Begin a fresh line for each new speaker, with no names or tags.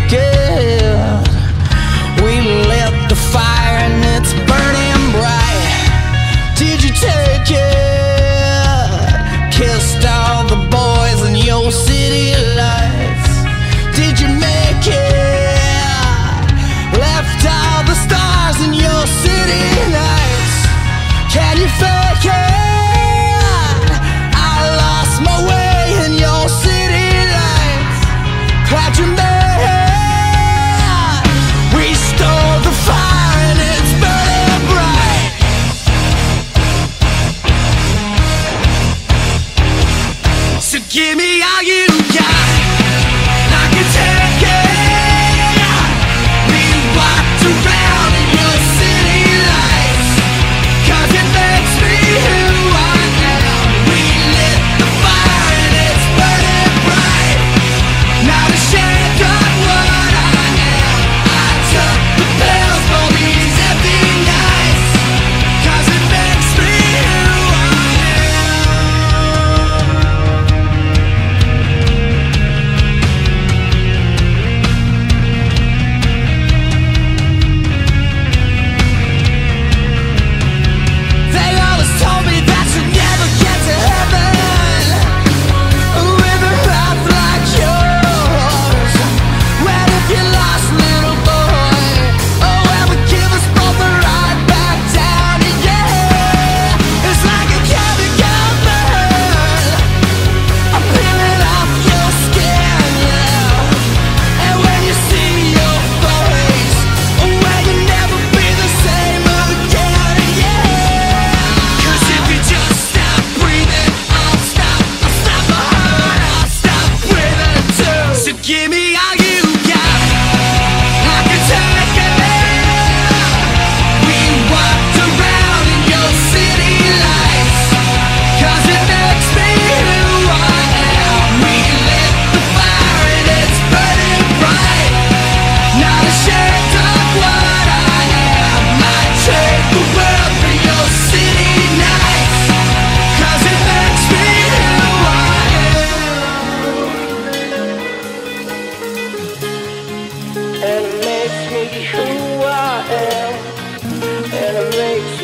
naked. We lit the fire and it's burning bright. Did you take it? Kissed all the boys in your city lights. Did you make it? Left all the stars in your city nights. Can you fake it? I lost my way in your city lights. Glad you made it. We stole the fire and it's burning bright. So give me all you got. I can take it. We walked around in your city lights, 'cause it makes me who I am. We lit the fire and it's burning bright. Not ashamed of what I am. I took the pills for these empty nights, 'cause it makes me who I They always told me that you'd never get to heaven with a path like yours. Well, if you're lost, little boy, oh, ever give us both a ride back down again. It's like a chemical burn. I'm peeling off your skin, yeah. And when you see your face, well, you'll never be the same again, yeah. 'Cause if you just stop breathing, I'll stop the heart, I'll stop breathing too. So give me all you got. I can take it. We walked around in your city lights, 'cause it makes me who I am. We lit the fire and it's burning bright. Not ashamed of what I am. I'd trade the world for your city nights, 'cause it makes me who I am. And it makes me who I am. And it makes